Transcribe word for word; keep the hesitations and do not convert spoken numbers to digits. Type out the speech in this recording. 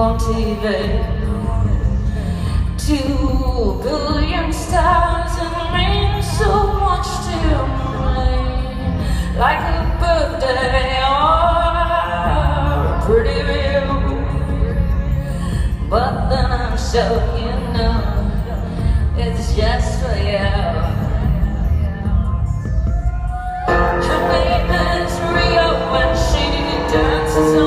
on T V. Two billion stars and mean so much to me, like a birthday or a pretty view. But then I'm sure you know it's just for you. Her name is Rio and she dances on